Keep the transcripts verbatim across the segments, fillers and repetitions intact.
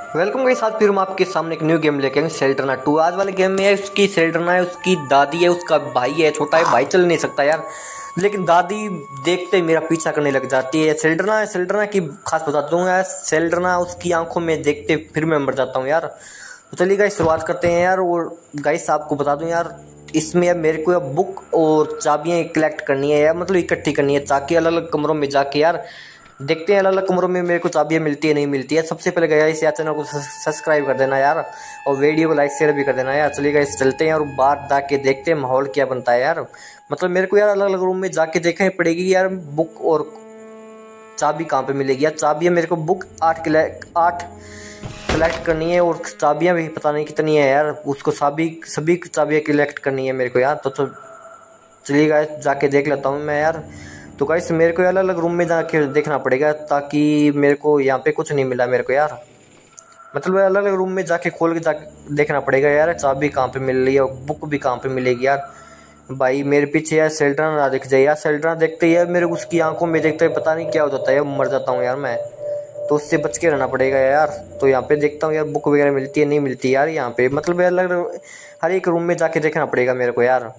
Welcome के साथ फिर हम आपके सामने एक न्यू गेम लेके आए सेल्टरना टू। आज वाले गेम में है उसकी सेल्टरना है, उसकी दादी है, उसका भाई है, छोटा है भाई चल नहीं सकता यार, लेकिन दादी देखते ही मेरा पीछा करने लग जाती है। सेल्टरना है, सेल्टरना की खास बता दूंगा यार, सेल्टरना उसकी आंखों में देखते फिर मैं मर जाता हूँ यार। तो चलिए गाइस शुरुआत करते हैं यार। और गाइस आपको बता दूं यार, इसमें अब मेरे को अब बुक और चाबियाँ कलेक्ट करनी है यार, मतलब इकट्ठी करनी है ताकि अलग अलग कमरों में जाके यार देखते हैं अलग अलग कमरों में मेरे को चाबियाँ मिलती है नहीं मिलती है। सबसे पहले गया इस चैनल को सब्सक्राइब कर देना यार, और वीडियो को लाइक शेयर भी कर देना यार। चलिए गाइस चलते हैं और बाहर जाके देखते हैं माहौल क्या बनता है यार। मतलब मेरे को यार अलग अलग रूम में जाके देखना ही पड़ेगी यार, बुक और चाबी कहाँ पे मिलेगी यार। चाबियाँ मेरे को बुक आठ आठ कलेक्ट करनी है और चाबियाँ भी पता नहीं कितनी है यार, उसको सभी सभी चाबियाँ कलेक्ट करनी है मेरे को यार। तो, तो चलिए गाइस जाके देख लेता हूँ मैं यार। तो गाइस मेरे को अलग अलग रूम में जाके देखना पड़ेगा ताकि मेरे को यहाँ पे कुछ नहीं मिला मेरे को यार, मतलब अलग अलग रूम में जाके खोल के जाके देखना पड़ेगा यार चाबी कहाँ पे मिल रही है और बुक भी कहाँ पे मिलेगी यार। भाई मेरे पीछे यार सेल्टरना ना दिख जाए यार, सेल्टरना देखते ही यार मेरे उसकी आंखों में देखते ही पता नहीं क्या हो जाता है, मर जाता हूँ यार मैं, तो उससे बच के रहना पड़ेगा यार। तो यहाँ पे देखता हूँ यार बुक वगैरह मिलती है नहीं मिलती यार यहाँ पे, मतलब अलग हर एक रूम में जाके देखना पड़ेगा मेरे को यार,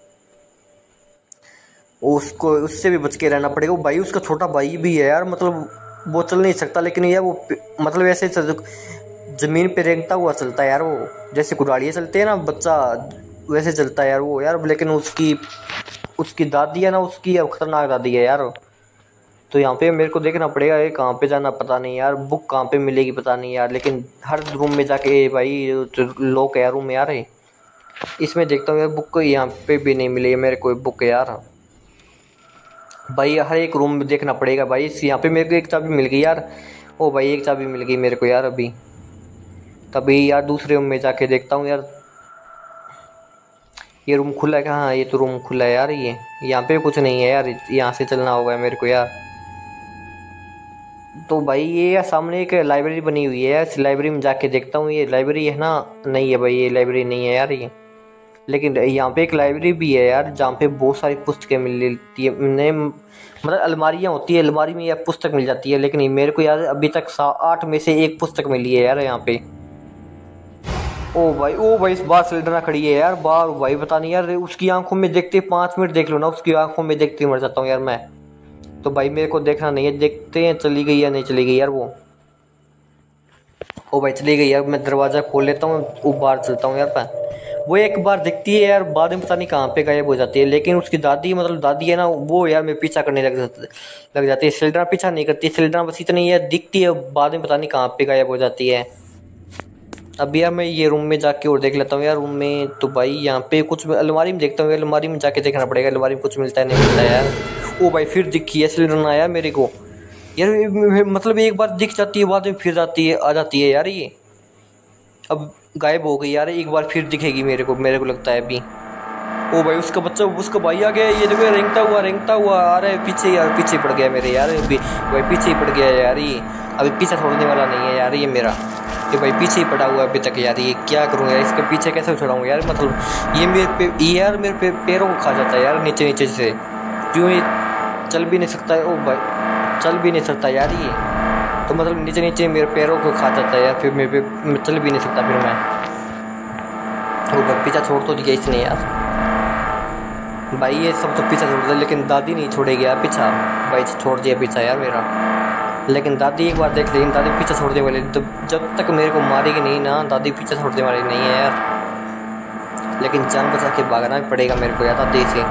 उसको उससे भी बच के रहना पड़ेगा। वो भाई उसका छोटा भाई भी है यार, मतलब वो चल नहीं सकता लेकिन यार वो मतलब ऐसे ज़मीन पे रेंगता हुआ चलता है यार, वो जैसे कुड़ाड़ियाँ चलते हैं ना बच्चा वैसे चलता है यार वो यार। लेकिन उसकी उसकी दादी है ना, उसकी खतरनाक दादी है यार। तो यहाँ पे मेरे को देखना पड़ेगा ये कहाँ पे जाना पता नहीं यार, बुक कहाँ पे मिलेगी पता नहीं यार, लेकिन हर रूम में जाके भाई लोग है रूम में यार, इसमें देखता हूँ यार बुक यहाँ पे भी नहीं मिली मेरे को बुक यार। भाई हर एक रूम में देखना पड़ेगा भाई। यहाँ पे मेरे को एक चाबी मिल गई यार, ओ भाई एक चाबी मिल गई मेरे को यार अभी, तभी यार दूसरे रूम में जाके देखता हूँ यार। ये रूम खुला है क्या? हाँ ये तो रूम खुला है यार, ये यहाँ पे कुछ नहीं है यार, यहाँ से चलना होगा मेरे को यार। तो भाई ये यार सामने एक लाइब्रेरी बनी हुई है यार, इस लाइब्रेरी में जाके देखता हूँ ये लाइब्रेरी है ना, नहीं है भाई ये लाइब्रेरी नहीं है यार ये, लेकिन यहाँ पे एक लाइब्रेरी भी है यार जहाँ पे बहुत सारी पुस्तकें मिलती है, मतलब अलमारियाँ होती है, अलमारी में यार पुस्तक मिल जाती है, लेकिन मेरे को यार अभी तक आठ में से एक पुस्तक मिली है यार यहाँ पे। ओ भाई ओ भाई इस बार सेल्टरना खड़ी है यार बाहर, भाई पता नहीं यार उसकी आंखों में देखते पाँच मिनट देख लो ना, उसकी आंखों में देखते मर जाता हूँ यार मैं। तो भाई मेरे को देखना नहीं है, देखते हैं चली गई या नहीं चली गई यार वो। ओ भाई चली गई यार, मैं दरवाज़ा खोल लेता हूँ, वो बाहर चलता हूँ यार मैं। वो एक बार दिखती है यार, बाद में पता नहीं कहाँ पे गायब हो जाती है, लेकिन उसकी दादी मतलब दादी है ना वो यार मैं पीछा करने लग जाती लग जाती है। सेल्टरना पीछा नहीं करती, सेल्टरना बस इतनी यार दिखती है, बाद में पता नहीं कहाँ पे गायब हो जाती है। अब यार मैं ये रूम में जाके और देख लेता हूँ यार रूम में। तो भाई यहाँ पे कुछ अलमारी में देखता हूँ, अलमारी में जाके देखना पड़ेगा अलमारी में कुछ मिलता है नहीं मिलता है यार। ओ भाई फिर दिखी है सेल्टरना आया मेरे को यार, मतलब एक बार दिख जाती है बाद में फिर जाती है आ जाती है यार, ये अब गायब हो गई यार, एक बार फिर दिखेगी मेरे को मेरे को लगता है अभी। ओ भाई उसका बच्चा उसका भाई आ गया, ये देखो रेंगता हुआ रेंगता हुआ आ रहा है पीछे यार, पीछे पड़ गया मेरे यार अभी, भाई पीछे ही पड़ गया यार ये, अभी पीछे छोड़ने वाला नहीं है यार ये मेरा, ये भाई पीछे ही पड़ा हुआ अभी तक यार। ये क्या करूँ यार, इसके पीछे कैसे छुड़ाऊँ यार, मतलब ये मेरे पे ये यार मेरे पे पैरों को खा जाता है यार नीचे नीचे से, क्यों ये चल भी नहीं सकता है। ओ भाई चल भी नहीं सकता यार ये, तो मतलब नीचे नीचे मेरे पैरों को खा जाता है यार, फिर मेरे मैं चल भी नहीं सकता फिर मैं। वो भाई पीछा छोड़ तो दिया इसने यार, भाई ये सब तो पीछा छोड़ दिया लेकिन दादी नहीं छोड़ेगी यार पीछा, भाई छोड़ दिया पीछा यार मेरा, लेकिन दादी एक बार देख लेकिन दादी पीछा छोड़ने वाली, तो जब तक मेरे को मारेगी नहीं ना दादी पीछा छोड़ने वाली नहीं है यार, लेकिन जान बचा के भागना भी पड़ेगा मेरे को यार दादी से।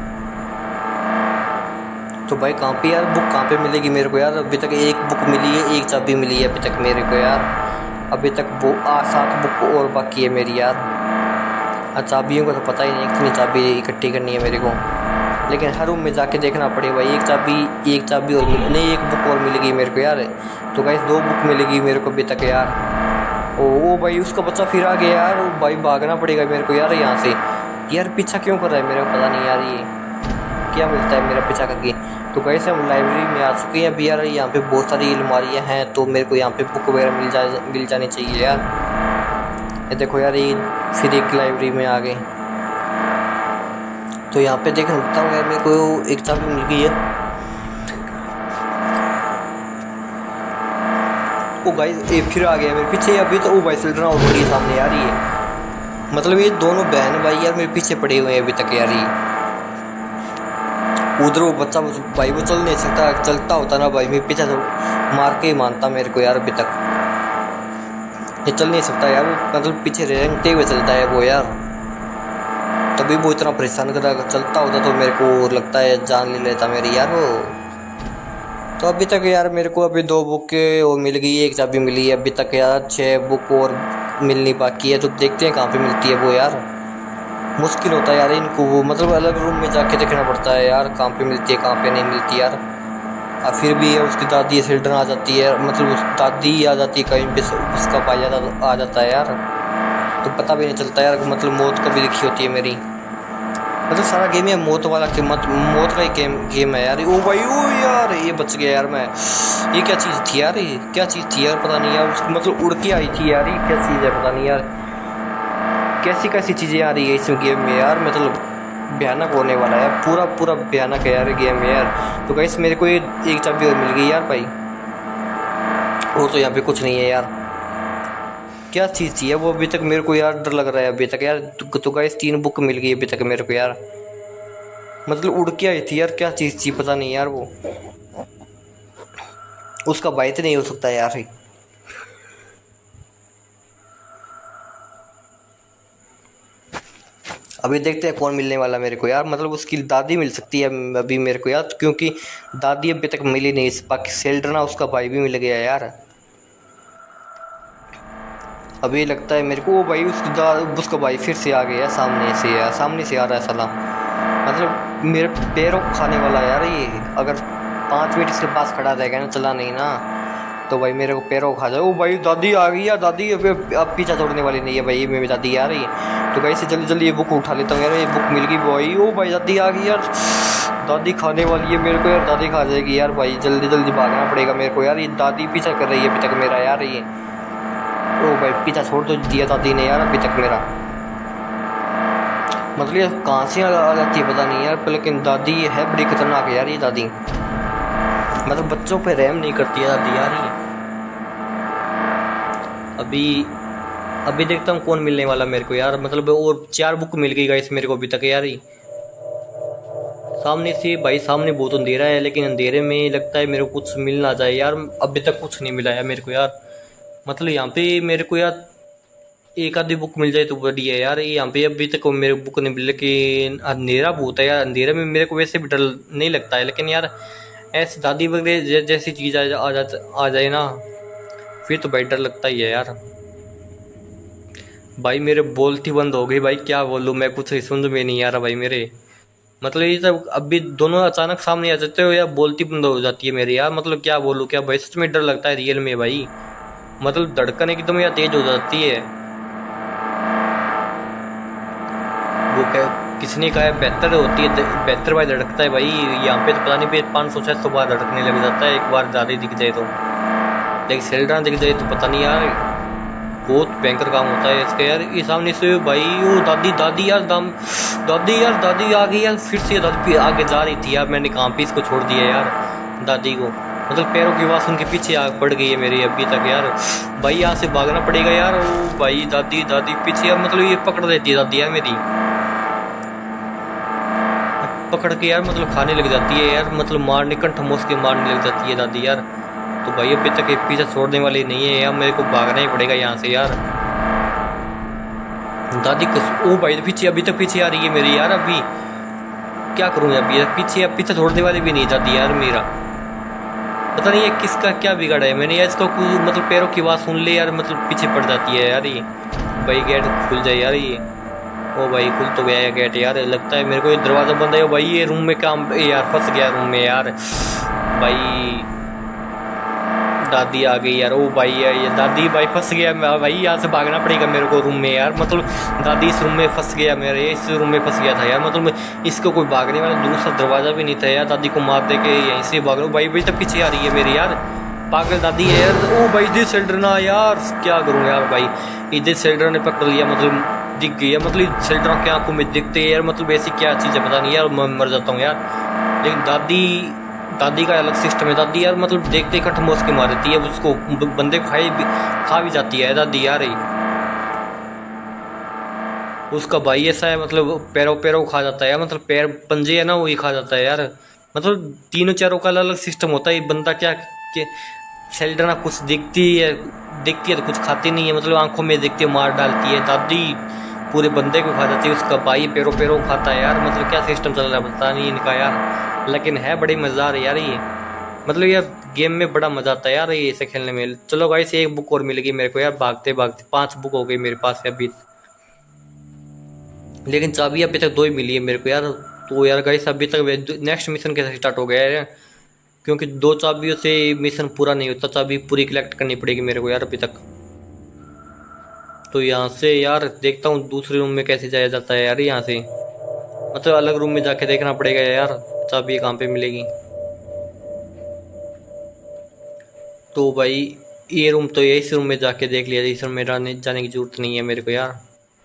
तो भाई कहाँ पे यार बुक कहाँ पे मिलेगी मेरे को यार, अभी तक एक बुक मिली है एक चाबी मिली है अभी तक मेरे को यार, अभी तक वो आ सात बुक और बाकी है मेरी यार। चाबियों का तो पता ही नहीं कितनी चाबी इकट्ठी करनी है मेरे को, लेकिन हर रूम में जाके देखना पड़ेगा भाई, एक चाबी एक चाबी और मिल नहीं एक बुक और मिलेगी मेरे को यार। तो गाइस दो बुक मिलेगी मेरे को अभी तक यार। ओ ओ भाई उसका बच्चा फिर आ गया यार, भाई भागना पड़ेगा मेरे को यार यहाँ से, यार पीछा क्यों कर रहा है मेरे को पता नहीं यार ये क्या मिलता है मेरा पीछा करके। तो कैसे हम लाइब्रेरी में आ चुके हैं अभी यार, यहाँ पे बहुत सारी अलमारियाँ हैं, तो मेरे को यहाँ पे बुक वगैरह मिल जा मिल जानी चाहिए यार। ये देखो यार ये फिर एक लाइब्रेरी में आ गए, तो यहाँ पे देख सकता हूँ यार मेरे को एक चाबी मिल गई है। को गाइस ये फिर आ गया मेरे पीछे। अभी तो वो भाई सिल्ड्रन और बड़ी सामने आ रही है। मतलब ये दोनों बहन भाई यार मेरे पीछे पड़े हुए हैं अभी तक यार। ये उधर वो बच्चा भाई वो चल नहीं सकता, चलता होता ना भाई मेरे पीछे तो मार के ही मानता मेरे को यार। अभी तक ये चल नहीं सकता यार, मतलब पीछे रेंगते हुए चलता है वो यार। तभी वो इतना परेशान कर रहा, चलता होता तो मेरे को लगता है जान ले लेता मेरी यार वो। तो अभी तक यार मेरे को अभी दो बुक वो मिल गई है, एक चाबी मिली है। अभी तक यार छः बुक और मिलनी बाकी है, तो देखते हैं कहाँ पे मिलती है वो यार। मुश्किल होता है यार इनको, वो मतलब अलग रूम में जाके देखना पड़ता है यार कहाँ पे मिलती है कहाँ पे नहीं मिलती यार। और फिर भी है उसकी दादी सिल्ड्रन आ जाती है, मतलब उस दादी आ जाती है कहीं पे, उसका भाई आ जाता है यार। तो पता भी नहीं चलता यार, मतलब मौत कभी लिखी होती है मेरी। मतलब सारा गेम है मौत वाला, कि मत मौत का ही गेम गेम है यार। ओ भाई ओ यार ये बच गया यार मैं। ये क्या चीज़ थी यार, ये क्या चीज़ थी यार पता नहीं यार। उसको मतलब उड़ के आई थी यार, ये क्या चीज़ है पता नहीं यार। कैसी कैसी चीज़ें आ रही है इस गेम में यार, मतलब भयानक होने वाला है पूरा पूरा भयानक है यार गेम में यार। तो गाइस मेरे को ये एक चाबी और मिल गई यार भाई, और तो यहाँ पे कुछ नहीं है यार। क्या चीज़ थी वो अभी तक मेरे को यार डर लग रहा है अभी तक यार। तो गाइस तीन बुक मिल गई अभी तक मेरे को यार, मतलब उड़ के आई थी यार। क्या चीज़ थी पता नहीं यार, वो उसका भाई तो नहीं हो सकता यार। अभी देखते हैं कौन मिलने वाला मेरे को यार। मतलब उसकी दादी मिल सकती है अभी मेरे को यार, क्योंकि दादी अभी तक मिली नहीं। बाकी सिल्ड्रन उसका भाई भी मिल गया यार। अभी लगता है मेरे को वो भाई उसकी दा उसका भाई फिर से आ गया सामने से यार, सामने से आ रहा है साला। मतलब मेरे पैरों को खाने वाला यार ये। अगर पाँच मिनट इसके पास खड़ा रहेगा ना, चला नहीं ना, तो भाई मेरे को पैरों को खा जाए। ओ भाई दादी आ गई यार, दादी अब पीछा छोड़ने वाली नहीं है भाई मेरी दादी आ रही है। तो कैसे जल्दी जल्दी ये बुक उठा लेता हूँ यार। ये बुक मिल गई भाई। ओ भाई दादी आ गई यार, दादी खाने वाली है मेरे को यार, दादी खा जाएगी यार भाई। जल्दी जल्दी भागना पड़ेगा मेरे को यार। ये दादी पीछा कर रही है अभी तक मेरा यार ये। ओ भाई पीछा छोड़ तो दिया दादी ने यार अभी तक मेरा। मतलब ये कहाँ से आ जाती है पता नहीं यार, लेकिन दादी है बड़ी खतरनाक है यार ये दादी। मतलब बच्चों पे रहम नहीं करती है दादी यार ये। अभी अभी देखता हूँ कौन मिलने वाला मेरे को यार। मतलब और चार बुक मिल गई गाइस मेरे को अभी तक यार ही। सामने से भाई सामने बहुत अंधेरा है, लेकिन अंधेरे में लगता है मेरे को कुछ मिल ना जाए यार। अभी तक कुछ नहीं मिला है मेरे को यार। मतलब यहाँ पे मेरे को यार एक आधी बुक मिल जाए तो बढ़िया है यार। यहाँ पे अभी तक मेरे बुक नहीं मिल, लेकिन अंधेरा बहुत है यार। अंधेरे में मेरे को वैसे भी डर नहीं लगता है, लेकिन यार ऐसी दादी वगैरह जैसी चीज़ आ जा आ जाए ना, फिर तो भाई डर लगता ही है यार। भाई मेरे बोलती बंद हो गई भाई, क्या बोलूँ मैं, कुछ समझ में नहीं आ रहा भाई मेरे। मतलब ये सब अभी दोनों अचानक सामने आ जाते हो या बोलती बंद हो जाती है मेरी यार। मतलब क्या बोलूँ क्या भाई, सच में डर लगता है रियल में भाई। मतलब धड़कन एकदम या तेज हो जाती है। वो क्या किसने कहा है बेहतर होती है, बेहतर भाई धड़कता है भाई। यहाँ पे तो पता नहीं पाँच सौ छः सौ बार धड़कने लग जाता है एक बार ज़्यादा दिख जाए तो। लेकिन सिल्ड्रन दिख जाए तो पता नहीं यार, बहुत भयंकर काम होता है इसका यार। ये सामने से भाई वो दादी दादी यार दाम दादी यार दादी आ गई यार फिर से। दादी आगे जा रही थी यार, मैंने कहाँ पे इसको छोड़ दिया यार दादी को। मतलब पैरों की आवाज़ उनके पीछे आग पड़ गई है मेरी अभी तक यार। भाई यहाँ से भागना पड़ेगा यार। ओ भाई दादी दादी पीछे यार, मतलब ये पकड़ देती है दादी यार मेरी, पकड़ के यार मतलब खाने लग जाती है यार। मतलब मारने कंठ मोस के मारने लग जाती है दादी यार। तो भाई अभी तक एक पीछा छोड़ने वाली नहीं है यार, मेरे को भागना ही पड़ेगा यहाँ से यार। दादी कस ओ भाई पीछे अभी तक पीछे आ रही है मेरी यार। अभी क्या करूँ अभी यार, पीछे अब पीछा छोड़ने वाली भी नहीं दादी यार मेरा। पता नहीं है किसका क्या बिगाड़ा है मैंने यार। इसको कुछ मतलब पैरों की आवाज़ सुन ले यार, मतलब पीछे पड़ जाती है यार ये। भाई गेट खुल जाए यार ये। ओ भाई खुल तो गया है गेट यार। लगता है मेरे को ये दरवाज़ा बंद है भाई। ये रूम में काम यार फंस गया रूम में यार। भाई दादी आ गई यार। ओ भाई ये दादी भाई फंस गया भाई, यहाँ से भागना पड़ेगा मेरे को रूम में यार। मतलब दादी इस रूम में फंस गया मेरे, इस रूम में फंस गया था यार। मतलब इसको कोई भागने वाला दूसरा दरवाज़ा भी नहीं था यार। दादी को मार दे के यहीं से भाग रहा हूँ भाई। भाई तक पीछे आ रही है मेरी यार, पागल दादी है यार। ओ भाई इधर सिल्ड्रन ना यार, क्या करूँ यार भाई। इधर सिल्ड्रन ने पकड़ लिया, मतलब दिख गई है। मतलब सिल्ड्रन की आंखों में दिखते हैं यार। मतलब ऐसी क्या चीज़ है पता नहीं यार, मैं मर जाता हूँ यार। लेकिन दादी दादी का अलग सिस्टम है। दादी यार मतलब देखते ही कट मोस के मार देती है उसको, बंदे को खाई खा भी जाती है दादी यार ही। उसका भाई ऐसा है मतलब पैरों पैरों खा जाता है, मतलब पैर पंजे है ना वही खा जाता है यार। मतलब तीनों चारों का अलग अलग सिस्टम होता है। बंदा क्या कि सेल्डना कुछ दिखती है दिखती है तो कुछ खाती नहीं है, मतलब आंखों में देखती है मार डालती है। दादी पूरे बंदे को खा जाती है, उसका भाई पैरों पैरों खाता है यार। मतलब क्या सिस्टम चल रहा है पता नहीं इनका यार, लेकिन है बड़ी मज़ेदार है यार ये। मतलब यार गेम में बड़ा मजा आता है यार ये इसे खेलने में। चलो गाइस एक बुक और मिल गई मेरे को यार, भागते भागते पांच बुक हो गई मेरे पास अभी, लेकिन चाबी अभी तक दो ही मिली है मेरे को यार। तो यार गाइस अभी तक नेक्स्ट मिशन कैसे स्टार्ट हो गया है, क्योंकि दो चाबियों से मिशन पूरा नहीं होता, चाबी पूरी कलेक्ट करनी पड़ेगी मेरे को यार अभी तक। तो यहाँ से यार देखता हूँ दूसरे रूम में कैसे जाया जाता है यार यहाँ से, मतलब अलग रूम में जाके देखना पड़ेगा यार चाबी कहाँ पे मिलेगी। तो भाई ये रूम तो ये इस रूम में जाके देख लिया, इस रूम में जाने की जरूरत नहीं है मेरे को यार।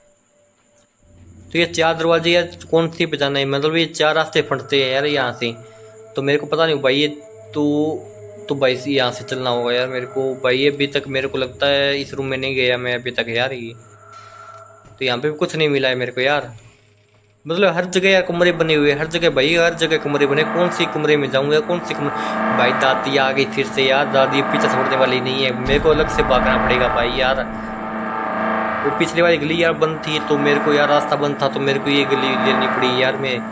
तो ये चार दरवाजे यार कौन सी पे जाना है, मतलब ये चार रास्ते फटते हैं यार यहाँ से, तो मेरे को पता नहीं भाई ये तो तो भाई यहाँ से चलना होगा यार मेरे को भाई। अभी तक मेरे को लगता है इस रूम में नहीं गया मैं अभी तक यार ये, तो यहाँ पे भी कुछ नहीं मिला है मेरे को यार। मतलब हर जगह यार कमरे बने हुए, हर जगह भाई हर जगह कमरे बने, कौन सी कमरे में जाऊँगा कौन सी कमरे। भाई दादी आ गई फिर से यार, दादी पीछे छोड़ने वाली नहीं है, मेरे को अलग से भागना पड़ेगा भाई यार। वो पिछली वाली गली यार बंद थी तो मेरे को यार रास्ता बंद था तो मेरे को ये गली लेनी पड़ी यार। मैं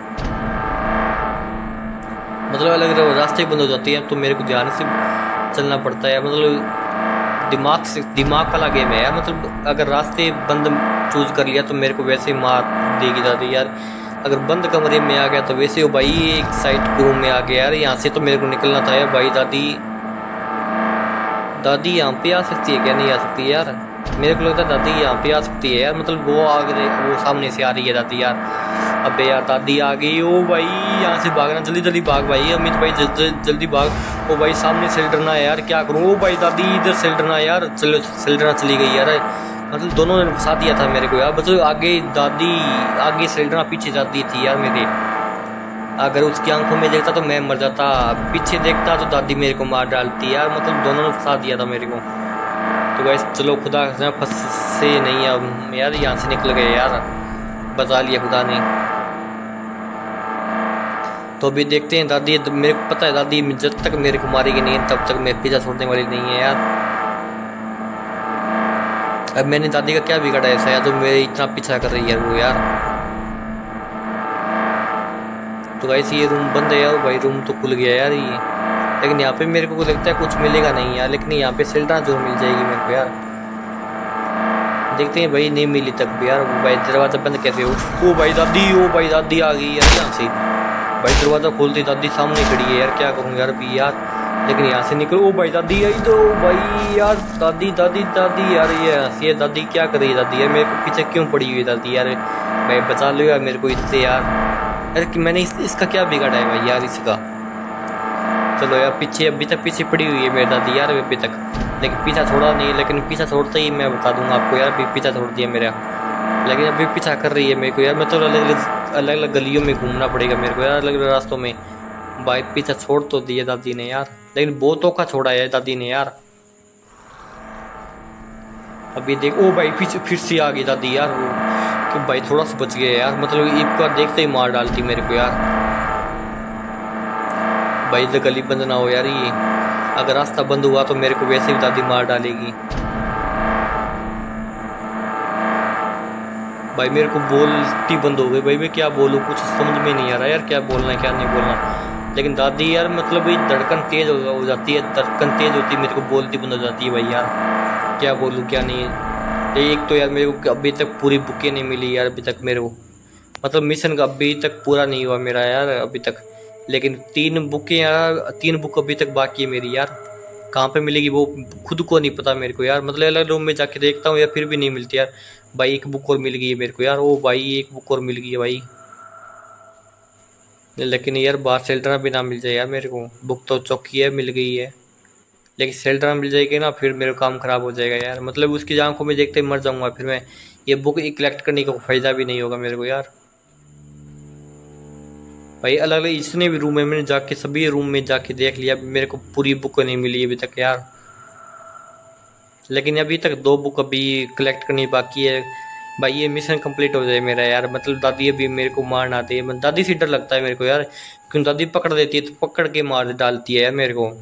मतलब अलग अलग रास्ते बंद हो जाते हैं तो मेरे को ध्यान से चलना पड़ता है, मतलब दिमाग से दिमाग वाला गेम है यार। मतलब अगर रास्ते बंद चूज कर लिया तो मेरे को वैसे मार देगी दादी यार, अगर बंद कमरे में आ गया तो वैसे हो भाई एक साइड रूम में आ गया यार। यहाँ से तो मेरे को निकलना था यार भाई। दादी दादी यहाँ पे आ सकती है क्या, नहीं आ सकती है यार, मेरे को लगता है दादी यहाँ पे आ सकती है यार, मतलब वो आ गए वो सामने से आ रही है दादी यार। अबे यार दादी आ गई, ओ भाई यहाँ से भागना, जल्दी जल्दी भाग भाई अमित भाई जल, जल, जल्दी भाग। ओ भाई सामने सेल्डरना है यार, क्या करूँ। ओ भाई दादी इधर सेल्डरना है यार, चलो सेल्डरना चली गई यार, मतलब दोनों ने फंसा दिया था मेरे को यार। मतलब आगे दादी आगे सेल्डरना पीछे जाती थी यार मेरे, अगर उसकी आंखों में देखता तो मैं मर जाता, पीछे देखता तो दादी मेरे को मार डालती यार, मतलब दोनों ने फंसा दिया था मेरे को। तो गाइस चलो खुदा फंसे नहीं अब यार, यहाँ से निकल गए यार, बचा लिया खुदा ने। तो अभी देखते हैं दादी, मेरे को पता है दादी जब तक मेरे को मारेगी नहीं तब तक मैं पीछा छोड़ने वाली नहीं है यार। अब मैंने दादी का क्या बिगाड़ा ऐसा यार जो मेरे इतना पीछा कर रही है वो यार। तो गाइस ये रूम बंद है यार, भाई रूम तो खुल गया यार ये, लेकिन यहाँ पे मेरे को लगता है कुछ मिलेगा नहीं यार, लेकिन यहाँ पे सेल्डरना जरूर मिल जाएगी मेरे को यार। देखते हैं भाई, नहीं मिली तक भी यार। भाई दरवाजा बंद कैसे हो, ओ भाई दादी ओ भाई दादी आ गई यार यहाँ से। भाई दरवाजा खोलती दादी सामने खड़ी है यार, क्या करूँ यार भी यार, लेकिन यहाँ से निकलो। ओ भाई दादी आई तो भाई यार, दादी दादी दादी यार ये हंसी है दादी, क्या कर रही है दादी यार, मेरे को पीछे क्यों पड़ी हुई दादी यार। भाई बचा लो यार मेरे को इससे यार, यार मैंने इस, इसका क्या बिगाड़ा है भाई यार इसका। चलो यार पीछे अभी तक पीछे पड़ी हुई है मेरी दादी यार अभी तक, लेकिन पीछा छोड़ा नहीं, लेकिन पीछा छोड़ते ही मैं बता दूंगा आपको यार, अभी पीछा छोड़ दिया मेरा, लेकिन अभी पीछा कर रही है मेरे को यार। मैं तो अलग अलग अलग अलग गलियों में घूमना पड़ेगा मेरे को यार, अलग अलग रास्तों में। भाई पीछा छोड़ तो दिया दादी ने यार, लेकिन बहुत धोखा छोड़ा है दादी ने यार। अभी देख ओ भाई पीछे फिर से आ गई दादी यार, वो कि भाई थोड़ा सा बच गया यार, मतलब एक बार देखते ही मार डालती मेरे को यार। भाई इधर गली बंद ना हो यार, ये अगर रास्ता बंद हुआ तो मेरे को वैसे भी दादी मार डालेगी। भाई मेरे को बोलती बंद हो गई, भाई मैं क्या बोलूँ कुछ समझ में नहीं आ रहा यार, क्या बोलना है क्या नहीं बोलना। लेकिन दादी यार मतलब ये धड़कन तेज हो जाती है, धड़कन तेज होती है मेरे को बोलती बंद हो जाती है भाई यार, क्या बोलूँ क्या नहीं। एक तो यार मेरे को अभी तक पूरी बुकें नहीं मिली यार अभी तक मेरे को, मतलब मिशन का अभी तक पूरा नहीं हुआ मेरा यार अभी तक, लेकिन तीन बुकें यार, तीन बुक अभी तक बाकी है मेरी यार। कहाँ पे मिलेगी वो खुद को नहीं पता मेरे को यार, मतलब अलग रूम में जाके देखता हूँ यार फिर भी नहीं मिलती यार। भाई एक बुक और मिल गई है मेरे को यार, ओ भाई एक बुक और मिल गई है भाई, लेकिन यार बाहर सेल्डरना भी ना मिल जाए यार मेरे को। बुक तो चौकी है मिल गई है, लेकिन सेल्डरना मिल जाएगी ना फिर मेरा काम ख़राब हो जाएगा यार, मतलब उसकी आंखों में देखते ही मर जाऊँगा फिर मैं, ये बुक कलेक्ट करने का फ़ायदा भी नहीं होगा मेरे को यार। भाई अलग अलग जितने भी रूम है मैंने जाके सभी रूम में जाके देख लिया, मेरे को पूरी बुक नहीं मिली अभी तक यार। लेकिन अभी तक दो बुक अभी कलेक्ट करनी बाकी है भाई, ये मिशन कंप्लीट हो जाए मेरा यार। मतलब दादी अभी मेरे को मार ना दे, दादी से डर लगता है मेरे को यार, क्यों दादी पकड़ देती है तो पकड़ के मार डालती है यार मेरे को।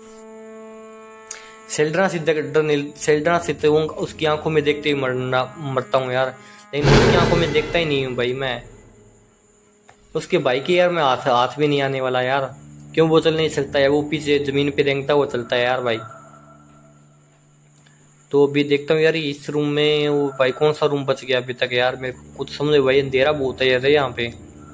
सेल्ड्रा से डर नहीं, सेल्ड्रा से तो उसकी आंखों में देखते ही मरना मरता हूँ यार, लेकिन उसकी आंखों में देखता ही नहीं हूँ भाई मैं। उसके भाई के यार मैं हाथ हाथ भी नहीं आने वाला यार, क्यों वो चल नहीं सकता है, वो पीछे जमीन पे रेंगता वो चलता है यार भाई। तो अभी देखता हूँ यार इस रूम में वो भाई कौन सा रूम बच गया अभी तक यार, मेरे को कुछ समझ भाई, अंधेरा बहुत है यार यहाँ पे।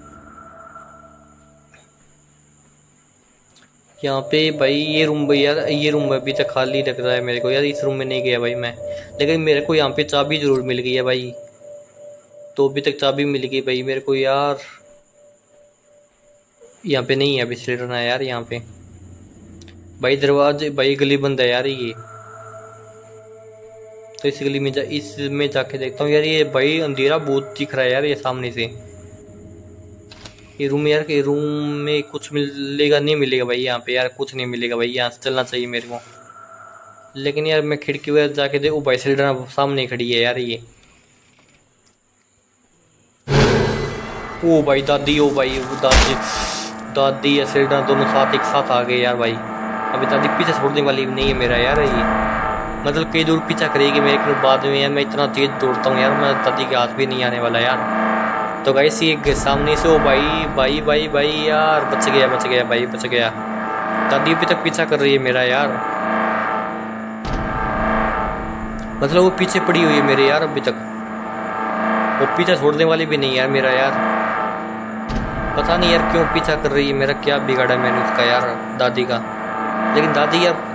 यहाँ पे भाई ये रूम भाई यार, ये रूम अभी तक खाली लग रहा है मेरे को यार, इस रूम में नहीं गया भाई मैं। लेकिन मेरे को यहाँ पे चाबी जरूर मिल गई है भाई, तो अभी तक चाबी मिल गई भाई मेरे को यार। यहाँ पे नहीं है अभी सिलेंडर ना यार यहाँ पे भाई, दरवाजे भाई गली बंद है यार ये, तो इस गली में जा इसमें जाके देखता हूँ यार। ये भाई अंधेरा बहुत दिख रहा है यार ये सामने से। ये रूम यार के रूम में कुछ मिलेगा नहीं मिलेगा भाई यहाँ पे यार, कुछ नहीं मिलेगा भाई, यहाँ से चलना चाहिए मेरे को। लेकिन यार मैं खिड़की वगैरह जाके देखो भाई सिलेंडर सामने खड़ी है यार ये। ओ भाई दादी, ओ भाई वो दादी दादी या सिलेंडर दोनों साथ एक साथ आ गए यार भाई। अभी दादी पीछे छोड़ने वाली नहीं है मेरा यार ये, मतलब कई दूर पीछा करेगी मेरे को बाद में यार। मैं इतना तेज दौड़ता हूँ यार, मैं दादी के हाथ भी नहीं आने वाला यार। तो गाइस ये सामने से ओ भाई भाई भाई भाई यार बच गया बच गया भाई बच गया। दादी अभी तक पीछा कर रही है मेरा यार, मतलब वो पीछे पड़ी हुई है मेरे यार अभी तक, वो पीछा छोड़ने वाली भी नहीं यार मेरा यार। पता नहीं यार क्यों पीछा कर रही है मेरा, क्या बिगाड़ा मैंने उसका यार दादी का। लेकिन दादी यार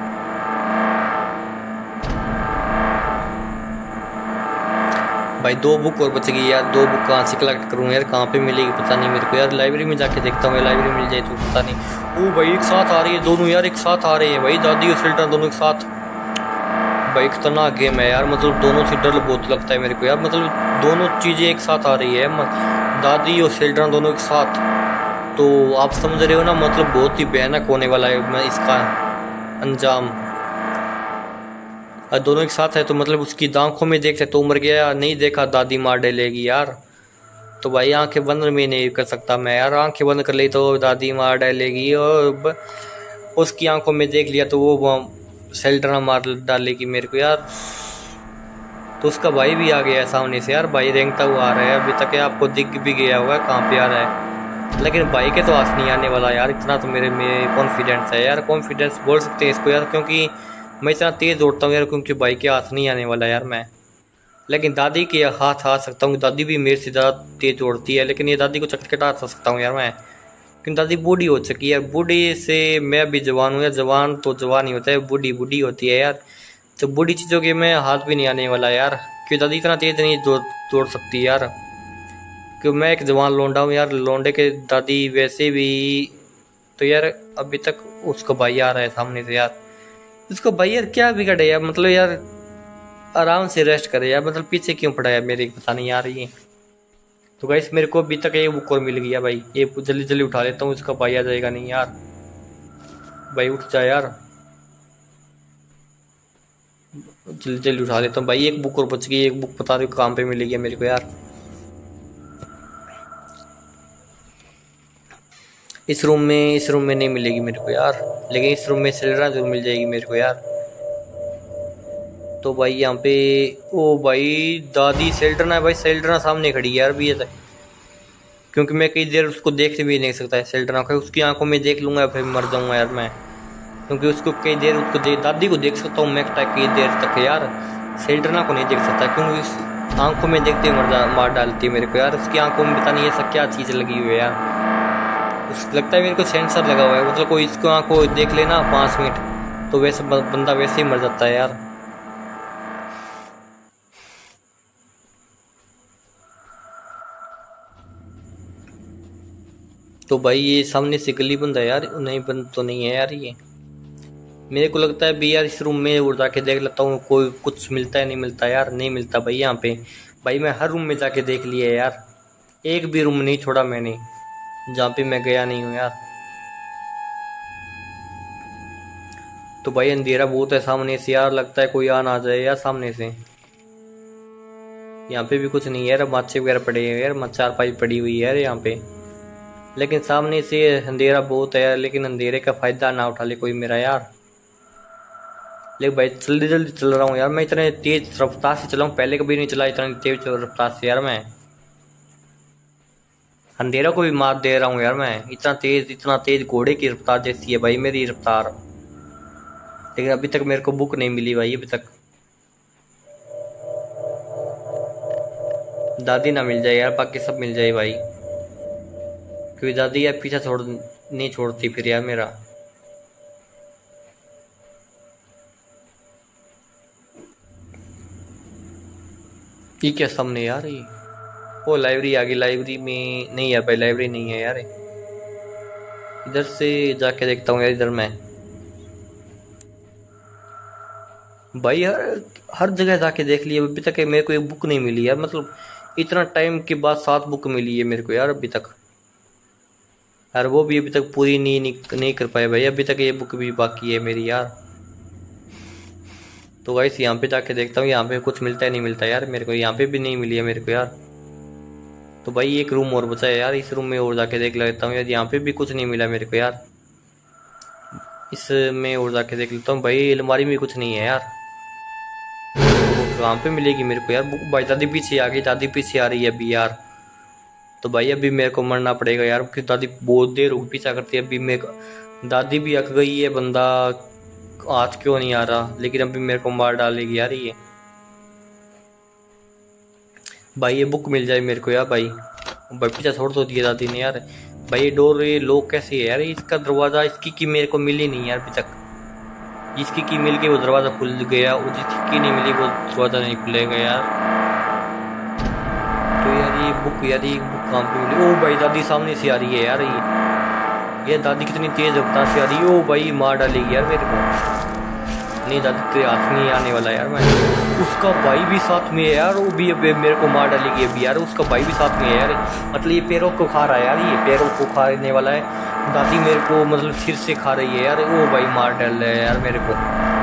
भाई दो बुक और बच गई यार, दो बुक कहाँ से कलेक्ट करूँ यार, कहाँ पे मिलेगी पता नहीं मेरे को यार। लाइब्रेरी में जाके देखता हूँ, लाइब्रेरी मिल जाए तो पता नहीं। ओ भाई एक साथ आ रही है दोनों यार, एक साथ आ रहे हैं भाई, दादी और सिल्टर दोनों एक साथ। भाई खतरनाक गेम है यार, मतलब दोनों से डर बहुत लगता है मेरे को यार, मतलब दोनों चीज़ें एक साथ आ रही है, दादी और सिल्टर दोनों एक साथ। तो आप समझ रहे हो ना, मतलब बहुत ही भयानक होने वाला है मैं इसका अंजाम। दोनों एक साथ है तो मतलब उसकी आंखों में देख तो मर गया, नहीं देखा दादी मार डालेगी यार। तो भाई आंखें बंद में नहीं कर सकता मैं यार, आंखें बंद कर ली तो दादी मार डालेगी, और उसकी आंखों में देख लिया तो वो सेल्टना मार डालेगी मेरे को यार। तो उसका भाई भी आ गया है सामने से यार, भाई रेंगता हुआ आ रहा है, अभी तक आपको दिख भी गया हुआ है कहाँ पे आ रहा है। लेकिन भाई के तो हाथ नहीं आने वाला यार, इतना तो मेरे में कॉन्फिडेंस है यार, कॉन्फिडेंस बोल सकते हैं इसको यार, क्योंकि मैं इतना तेज़ दौड़ता हूँ यार, क्योंकि भाई के हाथ नहीं आने वाला यार मैं। लेकिन दादी के हाथ आ सकता हूँ, दादी भी मेरे से ज़्यादा तेज़ दौड़ती है, लेकिन ये दादी को चटकटा सकता हूँ यार मैं, क्योंकि दादी बूढ़ी हो चुकी है यार। बूढ़ी से मैं भी जवान हूँ यार, जवान तो जवान ही होता है, बूढ़ी बूढ़ी होती है यार। तो बूढ़ी चीज़ों के मैं हाथ भी नहीं आने वाला यार, क्योंकि दादी इतना तेज़ नहीं दौड़ दौड़ सकती यार, क्योंकि मैं एक जवान लौंडा हूँ यार, लौंडे के दादी वैसे भी। तो यार अभी तक उसका भाई आ रहा है सामने से यार, उसको भाई यार क्या बिगड़े यार, मतलब यार आराम से रेस्ट करे यार, मतलब पीछे क्यों पड़ा है मेरे पता नहीं यार ये। तो गाइस मेरे को अभी तक ये बुक और मिल गया भाई, ये जल्दी जल्दी उठा लेता हूँ, इसका भाई आ जाएगा नहीं यार। भाई उठ जा यार, जल्दी जल्दी उठा लेता हूँ भाई, एक बुक और बच गई, एक बुक पता नहीं कहाँ पे मिलेगी मेरे को यार। इस रूम में इस रूम में नहीं मिलेगी मेरे को यार, लेकिन इस रूम में सिलेंडर जरूर मिल जाएगी मेरे को यार। तो भाई यहाँ पे ओ भाई दादी सिलेंडर ना भाई, सिलेंडर सामने खड़ी है यार भी है, क्योंकि मैं कई देर उसको देख भी नहीं सकता है सिलेंडर का, उसकी आंखों में देख लूँगा फिर मर जाऊँगा यार मैं, क्योंकि उसको कई देर उसको दे, दादी को देख सकता हूँ मैं कई देर तक यार, सिलेंडर को नहीं देख सकता, क्योंकि उस आंखों में देखते मर जा मार डालती है मेरे को यार। उसकी आंखों में पता नहीं ऐसा क्या चीज़ लगी हुई है यार, उस लगता है मेरे को सेंसर लगा हुआ है, मतलब कोई इसको आंखों देख लेना पाँच मिनट तो वैसे बंदा वैसे ही मर जाता है यार। तो भाई ये सामने से गली बंद है यार, नहीं बंद तो नहीं है यार ये, मेरे को लगता है भी यार इस रूम में उड़ जाके देख लेता हूँ कोई कुछ मिलता है, नहीं मिलता यार, नहीं मिलता भाई यहाँ पे। भाई मैं हर रूम में जाके देख लिया यार, एक भी रूम नहीं छोड़ा मैंने, जहाँ पे मैं गया नहीं हूँ यार। तो भाई अंधेरा बहुत है सामने से यार, लगता है कोई आ ना जाए यार सामने से। यहाँ पे भी कुछ नहीं है यार, माचे वगैरह पड़े हैं यार, चारपाई पड़ी हुई है यार यहाँ पे। लेकिन सामने से अंधेरा बहुत है यार, लेकिन अंधेरे का फायदा ना उठा ले कोई मेरा यार। लेकिन भाई जल्दी जल्दी चल रहा हूँ यार मैं, इतने तेज रफ्तार से चला हूँ, पहले कभी नहीं चला इतनी तेज रफ्तार से यार मैं। अंधेरा को भी मात दे रहा हूँ यार मैं, इतना तेज इतना तेज घोड़े की रफ्तार जैसी है भाई मेरी रफ्तार। लेकिन अभी तक मेरे को बुक नहीं मिली भाई अभी तक। दादी ना मिल जाए यार, बाकी सब मिल जाए भाई, क्योंकि दादी यार पीछा छोड़ नहीं छोड़ती फिर यार मेरा। ये क्या सामने यार, ये वो लाइब्रेरी आ गई। लाइब्रेरी में नहीं यार भाई, लाइब्रेरी नहीं है यार। इधर से जाके देखता हूँ यार इधर मैं। भाई यार हर जगह जाके देख लिया, अभी तक मेरे को एक बुक नहीं मिली यार, मतलब इतना टाइम के बाद सात बुक मिली है मेरे को यार अभी तक। यार वो भी अभी तक पूरी नहीं नहीं, नहीं कर पाए भाई, अभी तक ये बुक भी बाकी है मेरी यार। तो गाइस यहाँ पे जाके देखता हूँ यहाँ पे कुछ मिलता है नहीं मिलता यार मेरे को, यहाँ पे भी नहीं मिली है मेरे को यार। तो भाई एक रूम और बचा है यार, इस रूम में और जाके देख लेता हूँ यार, यहाँ पे भी कुछ नहीं मिला मेरे को यार। इसमें और जाके देख लेता हूँ भाई, अलमारी में कुछ नहीं है यार। तो कहाँ पे मिलेगी मेरे को यार बुक? भाई दादी पीछे आ गई, दादी पीछे आ रही है अभी यार। तो भाई अभी मेरे को मरना पड़ेगा यार, क्योंकि दादी बहुत देर हो पीछा करती है। अभी मेरे दादी भी अक गई है, बंदा आज क्यों नहीं आ रहा, लेकिन अभी मेरे को मार डालेगी यार ये। भाई ये बुक मिल जाए मेरे को यार भाई। भाई पीछा छोड़ तो दिया दादी ने यार। भाई ये डोर ये लॉक कैसे है यार, इसका दरवाजा इसकी की मेरे को मिली नहीं यार अभी तक। जिसकी की मिल गई वो दरवाजा खुल गया, और जिसकी की नहीं मिली वो दरवाजा नहीं खुलेगा यार। तो यार ये बुक यार ये बुक कहाँ पे मिली? ओ भाई दादी सामने से आ रही है यार, ये ये दादी कितनी तेज रफ्तार से आ रही है। ओ भाई मार डालेगी यार मेरे को। नहीं दादी तेरे हाथ नहीं आने वाला यार मैं। उसका भाई भी साथ में है यार, वो भी अभी मेरे को मार डालेगी अभी यार। उसका भाई भी साथ में है यार, मतलब ये पैरों को खा रहा है यार, ये पैरों को खाने वाला है। दादी मेरे को मतलब सिर से खा रही है यार। ओ भाई मार डाल रहा है यार मेरे को।